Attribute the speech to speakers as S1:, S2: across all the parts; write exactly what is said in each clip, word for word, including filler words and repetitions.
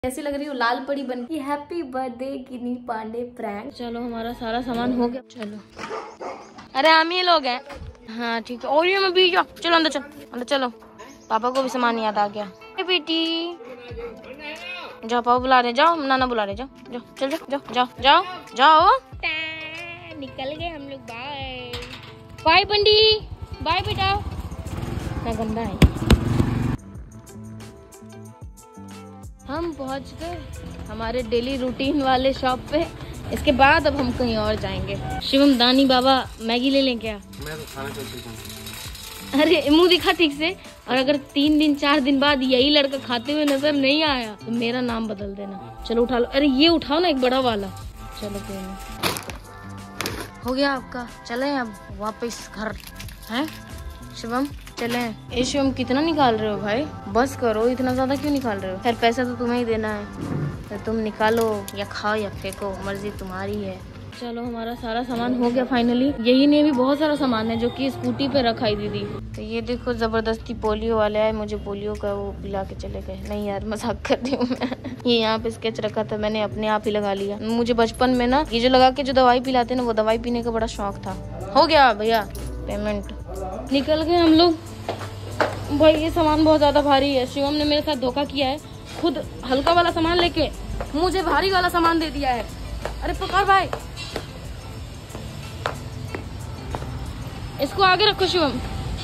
S1: कैसी लग रही हूँ लाल परी बन की। हैप्पी बर्थडे किनी पांडे प्रैंक। चलो हमारा सारा सामान हो गया। चलो अरे हम ही लोग हैं। हाँ ठीक है। और ये मैं भी जाओ। चलो अंदर चलो अंदर चलो। पापा को भी सामान याद आ गया। बेटी जाओ पापा बुला रहे। जाओ नाना बुला रहे। जाओ जाओ चल जाओ जाओ जाओ जाओ जाओ। निकल गए हम लोग। बाय बाय बंडी। बाय बेटा। ना गंदा है। हम पहुंच गए हमारे डेली रूटीन वाले शॉप पे। इसके बाद अब हम कहीं और जाएंगे। शिवम दानी बाबा मैगी ले लें क्या? मैं तो खाना चाहती हूं। अरे मुंह दिखा ठीक से। और अगर तीन दिन चार दिन बाद यही लड़का खाते हुए नजर नहीं आया तो मेरा नाम बदल देना। चलो उठा लो। अरे ये उठाओ ना एक बड़ा वाला। चलो कोई नहीं। हो गया आपका। चले अब वापस घर है शिवम। चले। ए शिवम कितना निकाल रहे हो भाई? बस करो। इतना ज्यादा क्यों निकाल रहे हो? खैर पैसा तो तुम्हें ही देना है तो तुम निकालो या खाओ या फेंको, मर्जी तुम्हारी है। चलो हमारा सारा सामान हो गया फाइनली। यही नहीं भी बहुत सारा सामान है जो कि स्कूटी पे रखा है दीदी। तो ये देखो जबरदस्ती पोलियो वाले आए, मुझे पोलियो का वो पिला के चले गए। नहीं यार मजाक कर रही हूँ मैं। ये यहाँ पे स्केच रखा था मैंने अपने आप ही लगा लिया। मुझे बचपन में ना ये जो लगा के जो दवाई पिलाते ना वो दवाई पीने का बड़ा शौक था। हो गया भैया पेमेंट। निकल गए हम लोग। भाई ये सामान बहुत ज्यादा भारी है। शिवम ने मेरे साथ धोखा किया है। खुद हल्का वाला सामान लेके मुझे भारी वाला सामान दे दिया है। अरे पकड़ भाई इसको आगे रखो शिवम।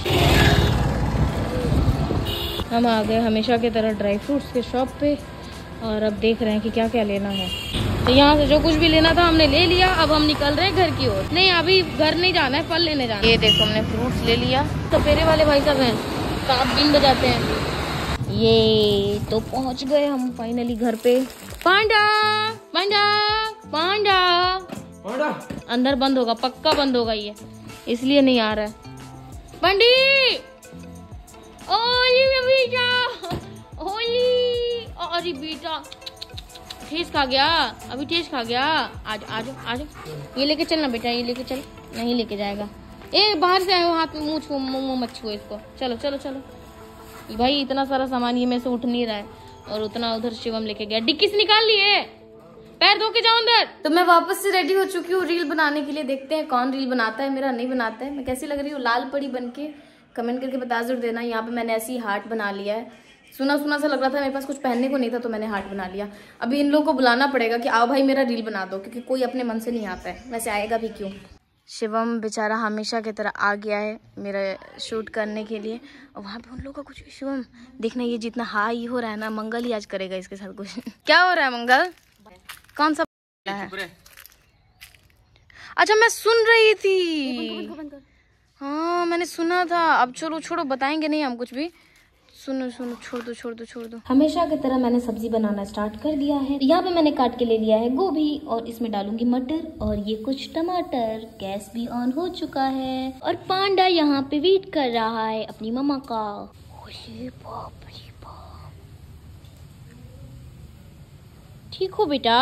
S1: हम आ गए हमेशा की तरह ड्राई फ्रूट्स के शॉप पे और अब देख रहे हैं कि क्या क्या लेना है। तो यहाँ से जो कुछ भी लेना था हमने ले लिया। अब हम निकल रहे हैं घर की ओर। नहीं अभी घर नहीं जाना है, फल लेने जाना है। ये देखो हमने फ्रूट्स ले लिया। सपेरे वाले भाई साहब हैं, सात दिन बजाते हैं। ये तो पहुंच गए हम फाइनली घर पे। पांडा पांडा पांडा पांडा अंदर बंद होगा, पक्का बंद होगा ये, इसलिए नहीं आ रहा है। बंडी ओली बेटा ओली। अरे बेटा ठेस खा गया। अभी ठेस खा गया। आज आज आज ये लेके चलना बेटा, ये लेके चल। नहीं लेके जाएगा। ए बाहर से आए हाथ में मुँह छू मुँह मत छुओ इसको। चलो चलो चलो भाई। इतना सारा सामान ये में से उठ नहीं रहा है और उतना उधर शिवम लेके गया। डिक्की से निकाल लिए। पैर धो के जाओ अंदर। तो मैं वापस से रेडी हो चुकी हूँ रील बनाने के लिए। देखते हैं कौन रील बनाता है, मेरा नहीं बनाता है। मैं कैसी लग रही हूँ लाल परी बन के? कमेंट करके बता जरूर देना। यहाँ पे मैंने ऐसी हार्ट बना लिया है। सुना सुना सा लग रहा था, मेरे पास कुछ पहनने को नहीं था तो मैंने हार्ट बना लिया। अभी इन लोगों को बुलाना पड़ेगा कि आओ भाई मेरा रील बना दो, क्योंकि कोई अपने मन से नहीं आता है। वैसे आएगा भी क्यों। शिवम बेचारा हमेशा की तरह आ गया है मेरा शूट करने के लिए। और वहाँ पे उन लोगों का कुछ शिवम देखना, ये जितना हाई हो रहा है ना, मंगल ही आज करेगा इसके साथ कुछ। क्या हो रहा है मंगल? कौन सा है? अच्छा मैं सुन रही थी। हाँ मैंने सुना था। अब चलो छोड़ो, बताएंगे नहीं हम कुछ भी। सुनो सुनो छोड़ दो छोड़ दो छोड़ दो। हमेशा की तरह मैंने सब्जी बनाना स्टार्ट कर दिया है। यहाँ पे मैंने काट के ले लिया है गोभी और इसमें डालूंगी मटर और ये कुछ टमाटर। गैस भी ऑन हो चुका है और पांडा यहाँ पे वेट कर रहा है अपनी मम्मा का। ओए बाप रे बाप। ठीक हो बेटा?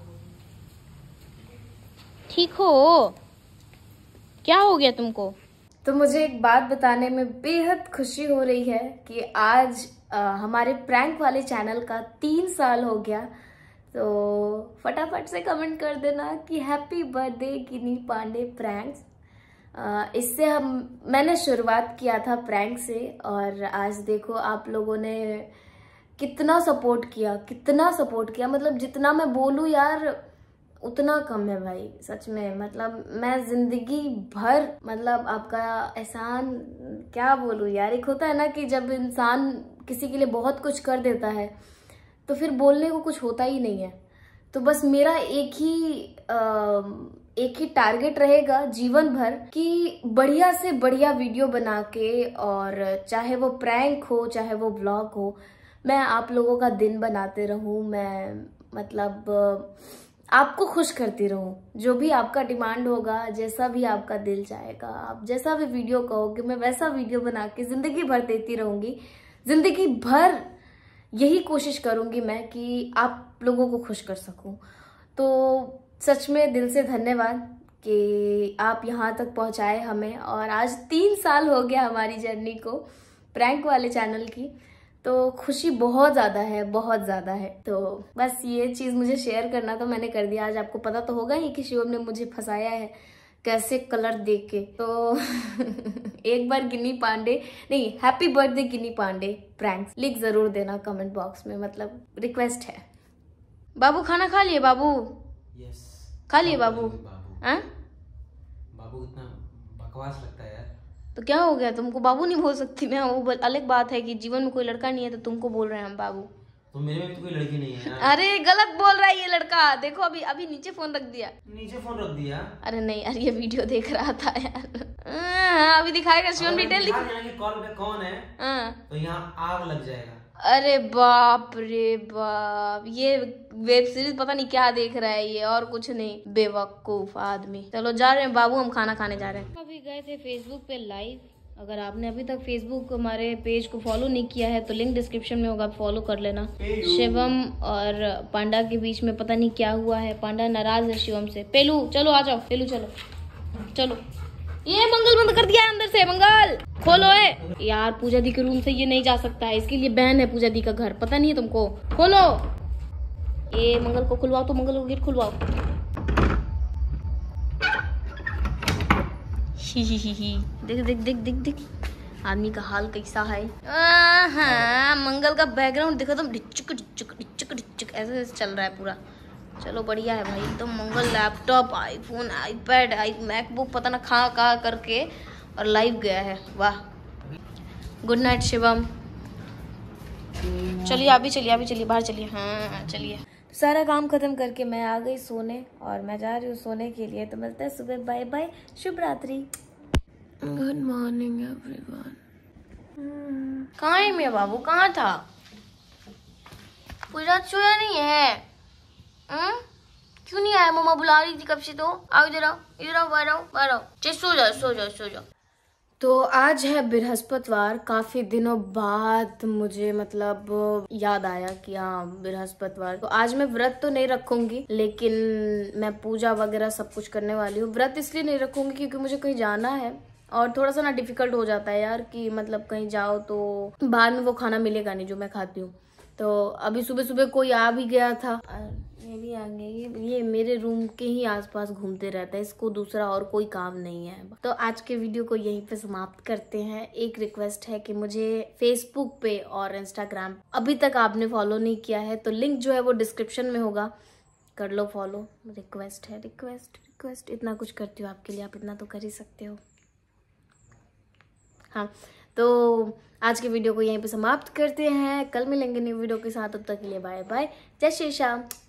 S1: ठीक हो? क्या हो गया तुमको? तो मुझे एक बात बताने में बेहद खुशी हो रही है कि आज आ, हमारे प्रैंक वाले चैनल का तीन साल हो गया। तो फटाफट से कमेंट कर देना कि हैप्पी बर्थडे किनी पांडे प्रैंक्स। इससे हम मैंने शुरुआत किया था प्रैंक से और आज देखो आप लोगों ने कितना सपोर्ट किया, कितना सपोर्ट किया। मतलब जितना मैं बोलूँ यार उतना कम है भाई, सच में। मतलब मैं जिंदगी भर मतलब आपका एहसान क्या बोलूँ यार। एक होता है ना कि जब इंसान किसी के लिए बहुत कुछ कर देता है तो फिर बोलने को कुछ होता ही नहीं है। तो बस मेरा एक ही आ, एक ही टारगेट रहेगा जीवन भर कि बढ़िया से बढ़िया वीडियो बना के, और चाहे वो प्रैंक हो चाहे वो व्लॉग हो, मैं आप लोगों का दिन बनाते रहूं। मैं मतलब आपको खुश करती रहूं। जो भी आपका डिमांड होगा, जैसा भी आपका दिल चाहेगा, आप जैसा भी वीडियो कहोगे मैं वैसा वीडियो बना के जिंदगी भर देती रहूंगी। जिंदगी भर यही कोशिश करूंगी मैं कि आप लोगों को खुश कर सकूं। तो सच में दिल से धन्यवाद कि आप यहाँ तक पहुँचाए हमें। और आज तीन साल हो गया हमारी जर्नी को प्रैंक वाले चैनल की।
S2: तो खुशी बहुत ज़्यादा है, बहुत ज़्यादा है। तो बस ये चीज़ मुझे शेयर करना था, मैंने कर दिया। आज आपको पता तो होगा ही कि शिवम ने मुझे फंसाया है कैसे कलर देख के। तो एक बार गिन्नी पांडे नहीं, happy birthday Ginni Pandey pranks लिख जरूर देना कमेंट बॉक्स में, मतलब रिक्वेस्ट है। बाबू खाना खा लिए? बाबू
S3: यस
S2: खा लिए बाबू? हाँ
S3: बाबू इतना बकवास लगता है यार।
S2: तो क्या हो गया, तुमको बाबू नहीं बोल सकती मैं? वो अलग बात है कि जीवन में कोई लड़का नहीं है तो तुमको बोल रहे हैं हम बाबू।
S3: तो मेरे में भी तो कोई लड़की नहीं है यार।
S2: अरे गलत बोल रहा है ये लड़का, देखो अभी अभी नीचे फोन रख दिया।
S3: नीचे फोन रख दिया?
S2: अरे नहीं यार, ये वीडियो देख रहा था यार। हाँ, अभी दिखाएगा शिवम, डिटेल दिखा।
S3: कॉल पे कौन है
S2: हाँ।
S3: तो यहाँ आग लग जाएगा।
S2: अरे बाप रे बाप, ये वेब सीरीज पता नहीं क्या देख रहा है ये, और कुछ नहीं, बेवकूफ आदमी। चलो जा रहे हैं बाबू, हम खाना खाने जा रहे हैं। अभी गए थे फेसबुक पे लाइव। अगर आपने अभी तक फेसबुक हमारे पेज को फॉलो नहीं किया है तो लिंक डिस्क्रिप्शन में होगा, फॉलो कर लेना। शिवम और पांडा के बीच में पता नहीं क्या हुआ है, पांडा नाराज है शिवम से। पेलू चलो आ जाओ, पेलू चलो चलो। ये मंगल बंद कर दिया है अंदर से, मंगल खोलो है यार। पूजा दी के रूम से ये नहीं जा सकता है, इसके लिए बैन है पूजा दी का घर, पता नहीं है तुमको? खोलो ये, मंगल को खुलवाओ, तो मंगल को गेट खुलवाओ। ही ही ही ही देख देख देख देख देख आदमी का हाल कैसा है। हाँ, मंगल का बैकग्राउंड देखो तुम, डिचुक डिचुक डिचुक डिचुक ऐसे चल रहा है पूरा। चलो बढ़िया है भाई, तो मंगल laptop, iPhone, iPad, I MacBook पता ना खा खा करके और लाइव गया है। वाह, गुड नाइट शिवम। चलिए अभी चलिए अभी चलिए बाहर चलिए। हाँ चलिए, सारा काम खत्म करके मैं आ गई सोने और मैं जा रही हूँ सोने के लिए। तो मिलते हैं सुबह, बाय बाय, शुभ रात्रि, गुड मॉर्निंग एवरीवन। कहाँ है मेरा बाबू, कहाँ था? पूरा सोया नहीं है? हम्म क्यों नहीं आया? मम्मा बुला रही थी कब से। तो आओ इधर आओ, इधर आओ, बाहर आओ, बाहर आओ। चल सो जाओ सो जाओ सो जाओ। तो आज है बृहस्पतिवार। काफी दिनों बाद मुझे मतलब याद आया कि हाँ बृहस्पतिवार। तो आज मैं व्रत तो नहीं रखूंगी, लेकिन मैं पूजा वगैरह सब कुछ करने वाली हूँ। व्रत इसलिए नहीं रखूंगी क्योंकि मुझे कहीं जाना है और थोड़ा सा ना डिफिकल्ट हो जाता है यार कि मतलब कहीं जाओ तो बाद में वो खाना मिलेगा नहीं जो मैं खाती हूँ। तो अभी सुबह सुबह कोई आ भी गया था, ये भी आ गया। ये, ये मेरे रूम के ही आसपास घूमते रहता है, इसको दूसरा और कोई काम नहीं है। तो आज के वीडियो को यहीं पे समाप्त करते हैं। एक रिक्वेस्ट है कि मुझे फेसबुक पे और इंस्टाग्राम अभी तक आपने फॉलो नहीं किया है तो लिंक जो है वो डिस्क्रिप्शन में होगा, कर लो फॉलो। रिक्वेस्ट है, रिक्वेस्ट रिक्वेस्ट इतना कुछ करती हूँ आपके लिए, आप इतना तो कर ही सकते हो। हाँ, तो आज के वीडियो को यहीं पे समाप्त करते हैं। कल मिलेंगे न्यू वीडियो के साथ, तब तक के लिए बाय बाय, जय श्री श्याम।